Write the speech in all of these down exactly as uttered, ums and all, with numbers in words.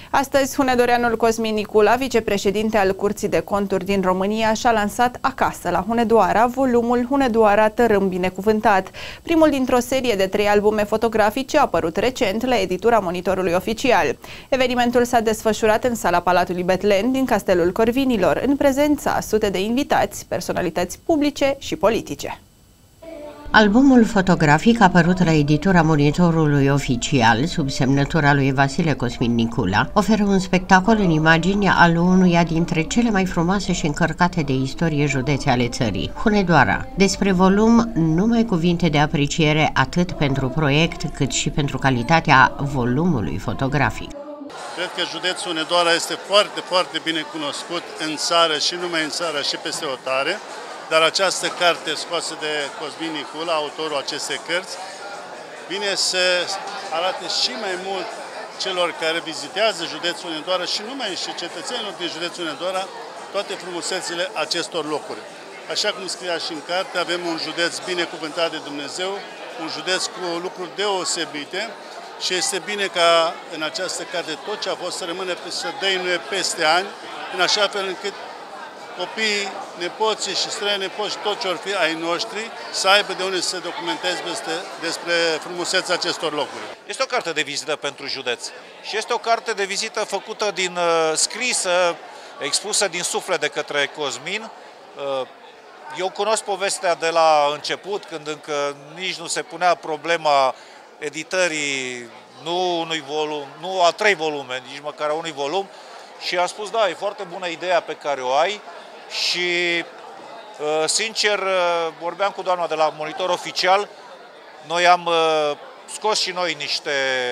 Astăzi, hunedoreanul Cosmin Nicula, vicepreședinte al Curții de Conturi din România, și-a lansat acasă la Hunedoara volumul Hunedoara Tărâm Binecuvântat, primul dintr-o serie de trei albume fotografice apărut recent la editura Monitorului Oficial. Evenimentul s-a desfășurat în sala Palatului Betlen din Castelul Corvinilor, în prezența sute de invitați, personalități publice și politice. Albumul fotografic apărut la editura Monitorului Oficial, sub semnătura lui Vasile Cosmin Nicula, oferă un spectacol în imagini al unuia dintre cele mai frumoase și încărcate de istorie județe ale țării, Hunedoara. Despre volum, numai cuvinte de apreciere atât pentru proiect, cât și pentru calitatea volumului fotografic. Cred că județul Hunedoara este foarte, foarte bine cunoscut în țară și numai în țară și peste hotare. Dar această carte scoasă de Cosmin Nicula, autorul acestei cărți, vine să arate și mai mult celor care vizitează județul Hunedoara și numai și cetățenilor din județul Hunedoara toate frumusețile acestor locuri. Așa cum scria și în carte, avem un județ binecuvântat de Dumnezeu, un județ cu lucruri deosebite și este bine ca în această carte tot ce a fost să rămână să dăinuie peste ani, în așa fel încât copiii, nepoții și strănepoți și tot ce or fi ai noștri să aibă de unde să se documenteze despre, despre frumusețea acestor locuri. Este o carte de vizită pentru județ și este o carte de vizită făcută din uh, scrisă, expusă din suflet de către Cosmin. Uh, eu cunosc povestea de la început, când încă nici nu se punea problema editării nu unui volum, nu a trei volume, nici măcar a unui volum, și am spus, da, e foarte bună ideea pe care o ai. Și, sincer, vorbeam cu doamna de la Monitor Oficial, noi am scos și noi niște,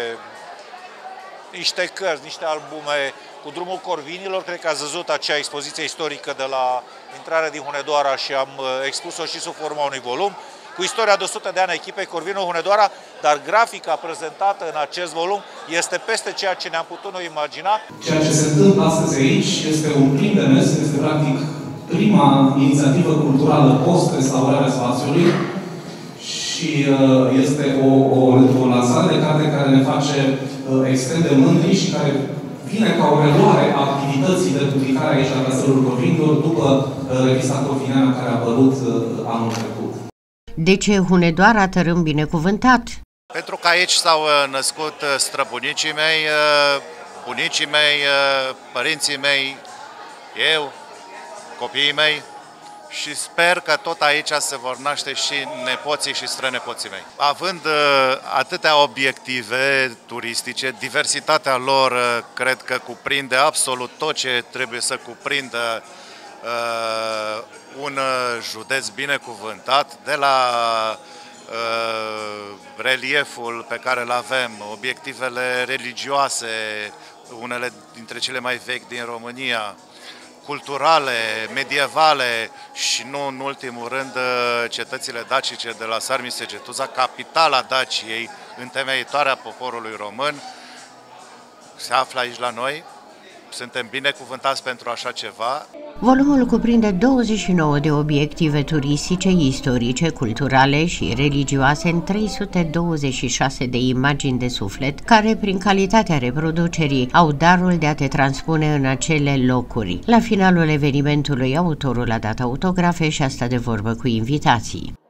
niște cărți, niște albume cu Drumul Corvinilor, cred că ați văzut acea expoziție istorică de la intrarea din Hunedoara și am expus-o și sub forma unui volum, cu istoria de o sută de ani a echipei Corvinul Hunedoara, dar grafica prezentată în acest volum este peste ceea ce ne-am putut noi imagina. Ceea ce se întâmplă astăzi aici este un prim demers, este practic prima inițiativă culturală post-restaurarea spațiului și este o, o, o lansare de carte care ne face extrem de mândri și care vine ca o reluare a activității de publicare aici la Castelul Corvinilor după revista Corvineană care a apărut anul trecut. De ce Hunedoara Tărâm Binecuvântat? Pentru că aici s-au născut străbunicii mei, bunicii mei, părinții mei, eu, copiii mei și sper că tot aici se vor naște și nepoții și strănepoții mei. Având atâtea obiective turistice, diversitatea lor cred că cuprinde absolut tot ce trebuie să cuprindă uh, un județ binecuvântat, de la uh, relieful pe care îl avem, obiectivele religioase, unele dintre cele mai vechi din România, culturale, medievale și nu în ultimul rând cetățile dacice de la Sarmisegetuza, capitala Daciei, întemeitoarea poporului român, se află aici la noi. Suntem binecuvântați pentru așa ceva. Volumul cuprinde douăzeci și nouă de obiective turistice, istorice, culturale și religioase în trei sute douăzeci și șase de imagini de suflet, care, prin calitatea reproducerii, au darul de a te transpune în acele locuri. La finalul evenimentului, autorul a dat autografe și a stat de vorbă cu invitații.